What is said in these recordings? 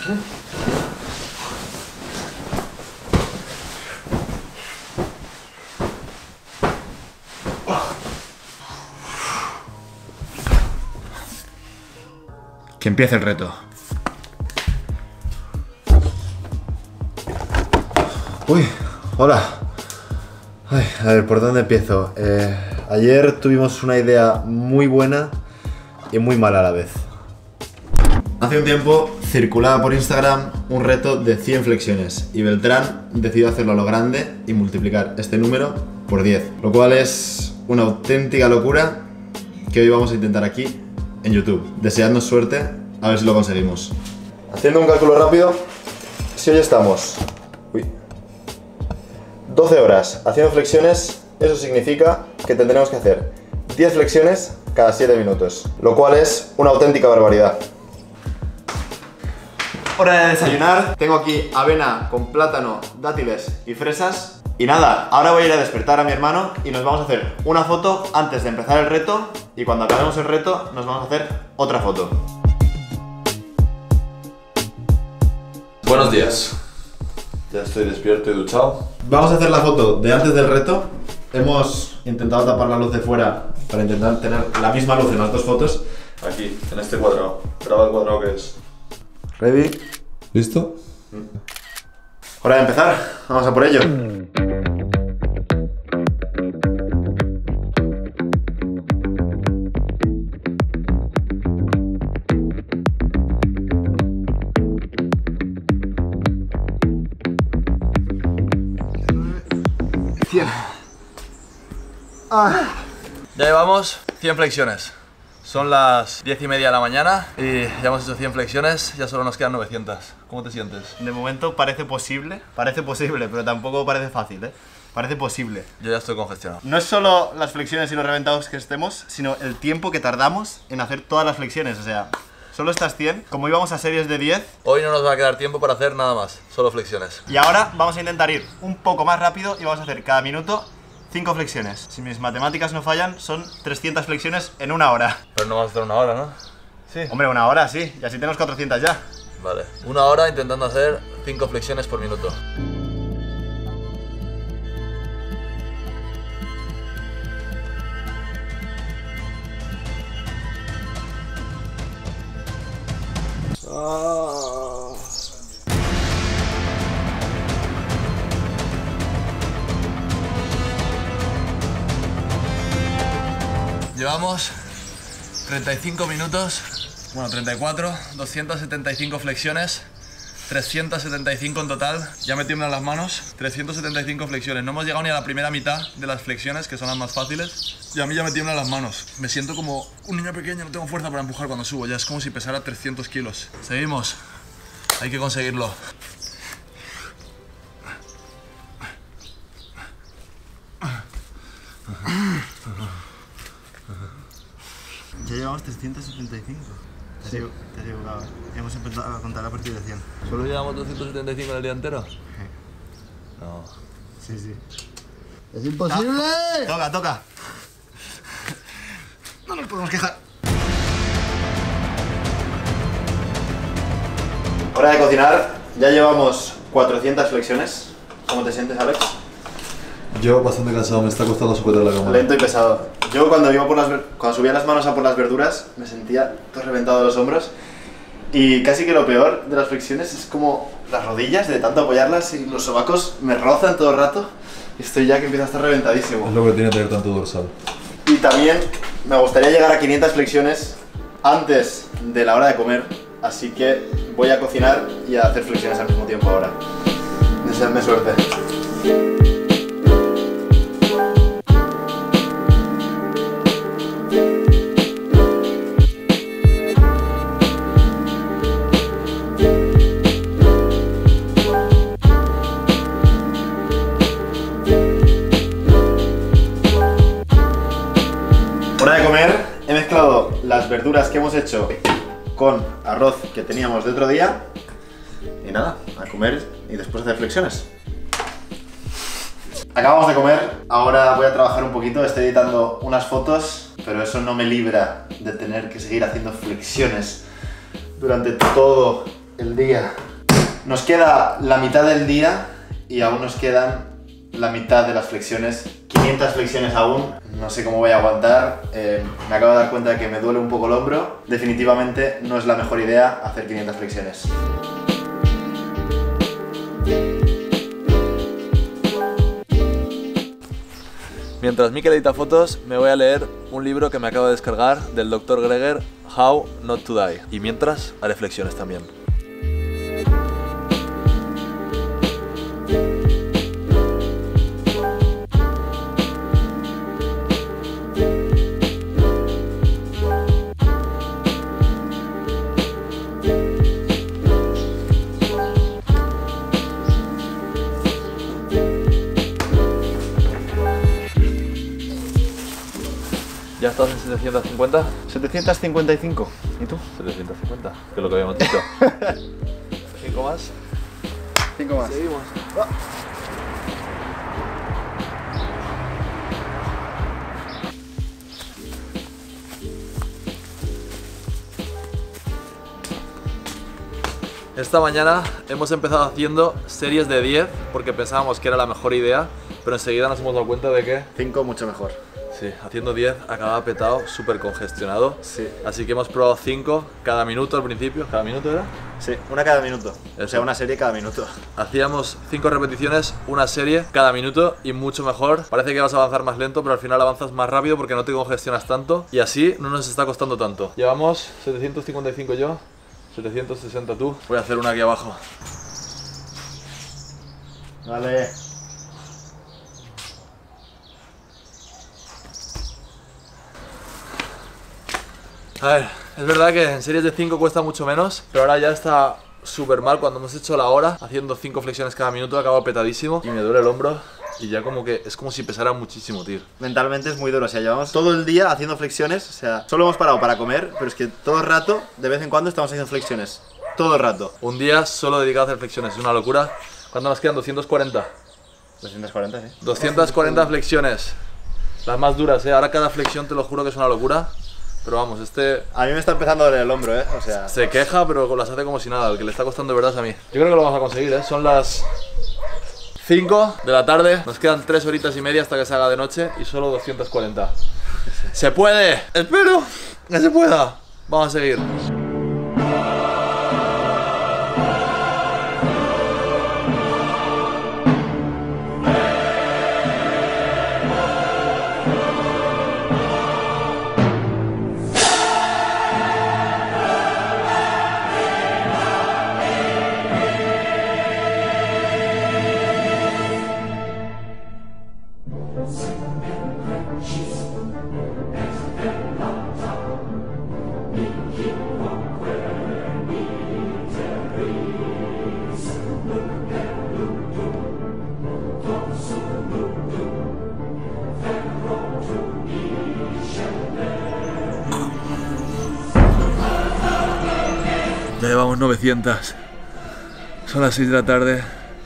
Que empiece el reto. Uy, hola. Ay, a ver, ¿por dónde empiezo? Ayer tuvimos una idea muy buena y muy mala a la vez. Hace un tiempo circulaba por Instagram un reto de 100 flexiones y Beltrán decidió hacerlo a lo grande y multiplicar este número por 10, lo cual es una auténtica locura que hoy vamos a intentar aquí en YouTube. Deseadnos suerte, a ver si lo conseguimos. Haciendo un cálculo rápido, si hoy estamos 12 horas haciendo flexiones, eso significa que tendremos que hacer 10 flexiones cada 7 minutos, lo cual es una auténtica barbaridad. Hora de desayunar. Tengo aquí avena con plátano, dátiles y fresas. Y nada, ahora voy a ir a despertar a mi hermano y nos vamos a hacer una foto antes de empezar el reto. Y cuando acabemos el reto, nos vamos a hacer otra foto. Buenos días. Ya estoy despierto y duchado. Vamos a hacer la foto de antes del reto. Hemos intentado tapar la luz de fuera para intentar tener la misma luz en las dos fotos. Aquí, en este cuadrado. Graba el cuadrado que es. Ready. ¿Listo? Hora de empezar. Vamos a por ello. Ya llevamos 100 flexiones. Son las 10:30 de la mañana y ya hemos hecho 100 flexiones, ya solo nos quedan 900. ¿Cómo te sientes? De momento parece posible, pero tampoco parece fácil, ¿eh? Parece posible. Yo ya estoy congestionado. No es solo las flexiones y los reventados que estemos, sino el tiempo que tardamos en hacer todas las flexiones, o sea, solo estas 100, como íbamos a series de 10. Hoy no nos va a quedar tiempo para hacer nada más, solo flexiones. Y ahora vamos a intentar ir un poco más rápido y vamos a hacer cada minuto 5 flexiones. Si mis matemáticas no fallan, son 300 flexiones en una hora. Pero no vamos a hacer una hora, ¿no? Sí. Hombre, una hora sí, y así tenemos 400 ya. Vale, una hora intentando hacer 5 flexiones por minuto. Llevamos 35 minutos, bueno 34, 275 flexiones, 375 en total, ya me tiemblan las manos, 375 flexiones, no hemos llegado ni a la primera mitad de las flexiones, que son las más fáciles, y a mí ya me tiemblan las manos, me siento como un niño pequeño, no tengo fuerza para empujar cuando subo, ya es como si pesara 300 kilos. Seguimos, hay que conseguirlo. Ya llevamos 375. Te has equivocado, ¿eh? Hemos empezado a contar a partir de 100. ¿Solo llevamos 275 en el día entero? No. Sí, sí. ¡Es imposible! Toca, toca. No nos podemos quejar. Hora de cocinar. Ya llevamos 400 flexiones. ¿Cómo te sientes, Alex? Yo bastante cansado, me está costando sujetar la cámara. Lento y pesado. Yo cuando subía las manos a por las verduras me sentía todo reventado de los hombros. Y casi que lo peor de las flexiones es como las rodillas, de tanto apoyarlas y los sobacos me rozan todo el rato. Y estoy ya que empiezo a estar reventadísimo. Es lo que tiene tener tanto dorsal. Y también me gustaría llegar a 500 flexiones antes de la hora de comer. Así que voy a cocinar y a hacer flexiones al mismo tiempo ahora. Deseadme suerte. Hora de comer. He mezclado las verduras que hemos hecho con arroz que teníamos de otro día. Y nada, a comer y después hacer flexiones. Acabamos de comer, ahora voy a trabajar un poquito, estoy editando unas fotos, pero eso no me libra de tener que seguir haciendo flexiones durante todo el día. Nos queda la mitad del día y aún nos quedan la mitad de las flexiones. 500 flexiones aún. No sé cómo voy a aguantar. Me acabo de dar cuenta de que me duele un poco el hombro. Definitivamente no es la mejor idea hacer 500 flexiones. Mientras Mikel edita fotos, me voy a leer un libro que me acabo de descargar del Dr. Greger, How Not to Die. Y mientras, haré flexiones también. ¿Ya estás en 750? 755. ¿Y tú? 750, que es lo que habíamos dicho. 5 más. 5 más. Seguimos. Esta mañana hemos empezado haciendo series de 10 porque pensábamos que era la mejor idea, pero enseguida nos hemos dado cuenta de que 5 mucho mejor. sí, haciendo 10 acababa petado, súper congestionado. Sí. Así que hemos probado 5 cada minuto al principio. ¿Cada minuto era? Sí, una cada minuto. Eso. O sea, una serie cada minuto. Hacíamos 5 repeticiones, una serie cada minuto y mucho mejor. Parece que vas a avanzar más lento, pero al final avanzas más rápido porque no te congestionas tanto y así no nos está costando tanto. Llevamos 755 yo, 760 tú. Voy a hacer una aquí abajo. Vale. A ver, es verdad que en series de 5 cuesta mucho menos, pero ahora ya está súper mal. Cuando hemos hecho la hora, haciendo 5 flexiones cada minuto, acabo petadísimo y me duele el hombro y ya como que es como si pesara muchísimo, tío. Mentalmente es muy duro, o sea, llevamos todo el día haciendo flexiones, o sea, solo hemos parado para comer, pero es que todo el rato, de vez en cuando, estamos haciendo flexiones. Todo el rato. Un día solo dedicado a hacer flexiones, es una locura. ¿Cuánto nos quedan? 240. 240, sí. 240 flexiones. Las más duras, Ahora cada flexión te lo juro que es una locura. Pero vamos, A mí me está empezando a doler el hombro, o sea... se queja, pero las hace como si nada. El que le está costando de verdad es a mí. Yo creo que lo vamos a conseguir, Son las 5 de la tarde. Nos quedan 3 horitas y media hasta que se haga de noche y solo 240. ¡Se puede! ¡Espero que se pueda! Vamos a seguir. Ya llevamos 900. Son las 6 de la tarde.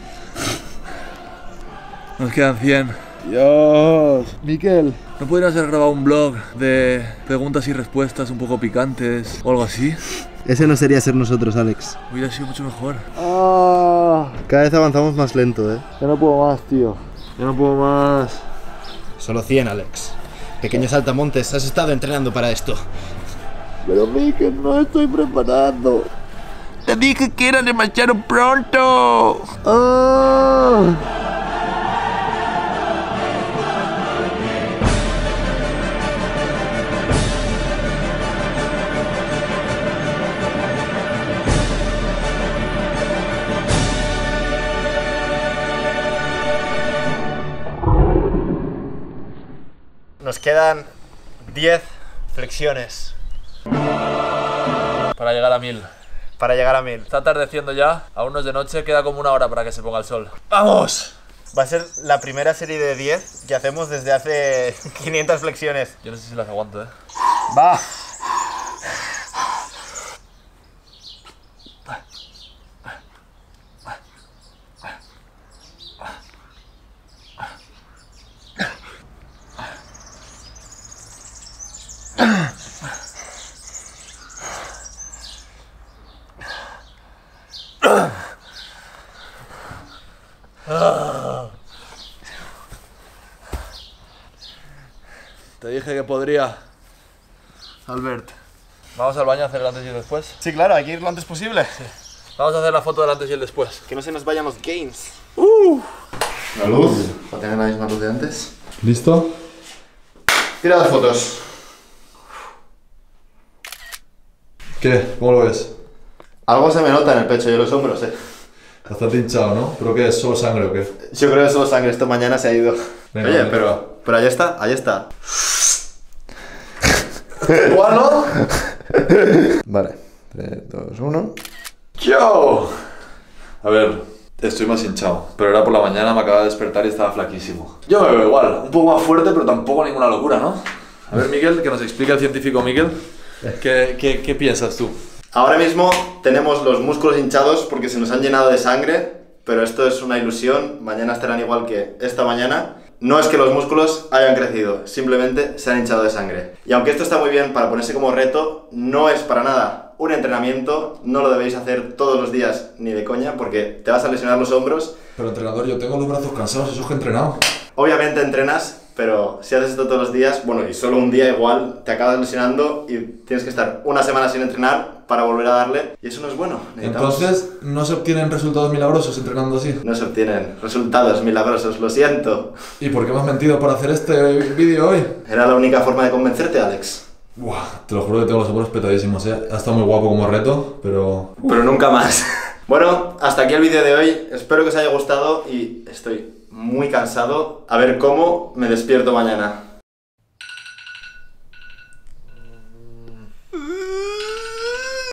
Nos quedan 100. Dios, Mikel. ¿No podrías haber grabado un blog de preguntas y respuestas un poco picantes o algo así? Ese no sería ser nosotros, Alex. Hubiera sido mucho mejor. Cada vez avanzamos más lento, Ya no puedo más, tío. Ya no puedo más. Solo 100, Alex. Pequeños saltamontes, has estado entrenando para esto. Pero Mikel, no estoy preparando. Te dije que era demasiado pronto. Nos quedan 10 flexiones Para llegar a 1000. para llegar a 1000. Está atardeciendo ya, aún no es de noche, queda como una hora para que se ponga el sol. ¡Vamos! Va a ser la primera serie de 10 que hacemos desde hace 500 flexiones. Yo no sé si las aguanto, ¡Va! Te dije que podría. Albert. Vamos al baño a hacer el antes y el después. Sí, claro, hay que ir lo antes posible. Sí. Vamos a hacer la foto del antes y el después. Que no se nos vayan los gains. La luz, para tener la misma luz de antes. ¿Listo? Tira las fotos. ¿Qué? ¿Cómo lo ves? Algo se me nota en el pecho y en los hombros, Bastante hinchado, ¿no? ¿Pero qué es? ¿Solo sangre o qué? Yo creo que solo sangre, esto mañana se ha ido. Venga, Oye, vale. pero ahí está, ahí está. ¿Igual no? Vale, 3, 2, 1. ¡Yo! A ver, estoy más hinchado, pero era por la mañana, me acaba de despertar y estaba flaquísimo. Yo me veo igual, un poco más fuerte, pero tampoco ninguna locura, ¿no? A ver, Miguel, que nos explique el científico Miguel. ¿Qué piensas tú? Ahora mismo tenemos los músculos hinchados porque se nos han llenado de sangre, pero esto es una ilusión, mañana estarán igual que esta mañana. No es que los músculos hayan crecido, simplemente se han hinchado de sangre. Y aunque esto está muy bien para ponerse como reto, no es para nada un entrenamiento, no lo debéis hacer todos los días ni de coña porque te vas a lesionar los hombros. Pero entrenador, yo tengo los brazos cansados, eso es que he entrenado. Obviamente entrenas, pero si haces esto todos los días, bueno, y solo un día igual, te acabas lesionando y tienes que estar una semana sin entrenar para volver a darle, y eso no es bueno. Entonces, ¿no se obtienen resultados milagrosos entrenando así? No se obtienen resultados milagrosos, lo siento. ¿Y por qué me has mentido para hacer este vídeo hoy? Era la única forma de convencerte, Alex. Buah, te lo juro que tengo los hombros petadísimos, Ha estado muy guapo como reto, pero... Pero nunca más. Bueno, hasta aquí el vídeo de hoy. Espero que os haya gustado y estoy muy cansado. A ver cómo me despierto mañana.